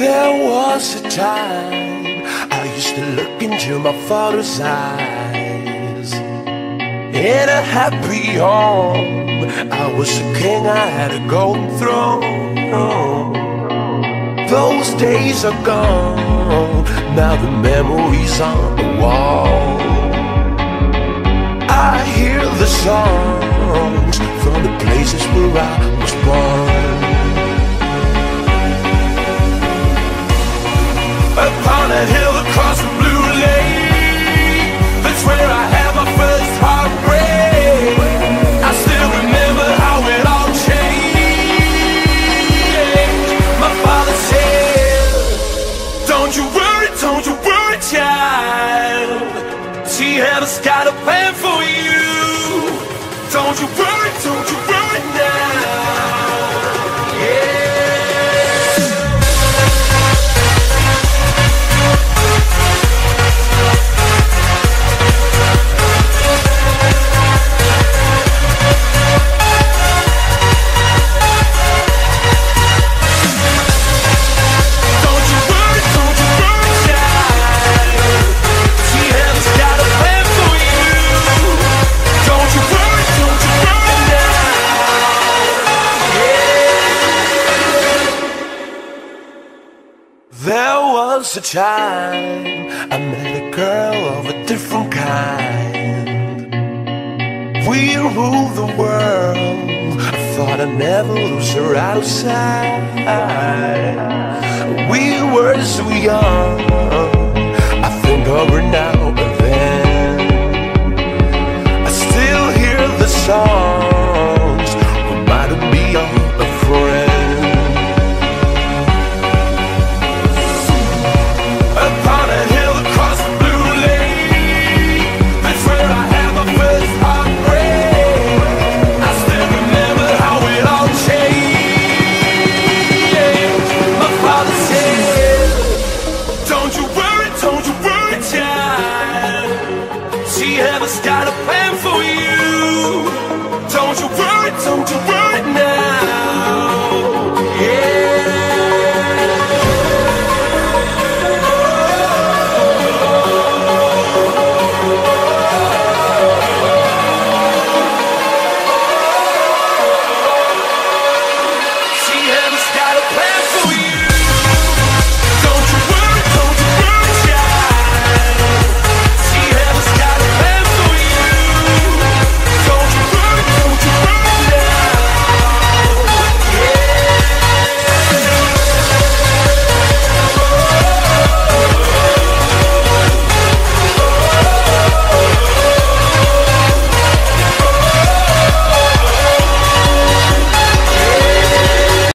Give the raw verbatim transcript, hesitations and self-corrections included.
There was a time I used to look into my father's eyes. In a happy home, I was a king, I had a golden throne. Those days are gone, now the memories on the wall. I hear the songs from the places where I was born. Upon a hill across the blue lake, that's where I had my first heartbreak. I still remember how it all changed. My father said, don't you worry, don't you worry, child. She has got a plan for you. Don't you worry, don't you worry now. Yeah. There was a time I met a girl of a different kind. We ruled the world, I thought I'd never lose her outside. We were so young, I think of her now and then. I still hear the songs, reminding me of a friend. Upon a hill across the blue lake, that's where I had my first heartbreak. I still remember how it all changed. My father said, don't you worry, don't you worry, child. She has got a plan for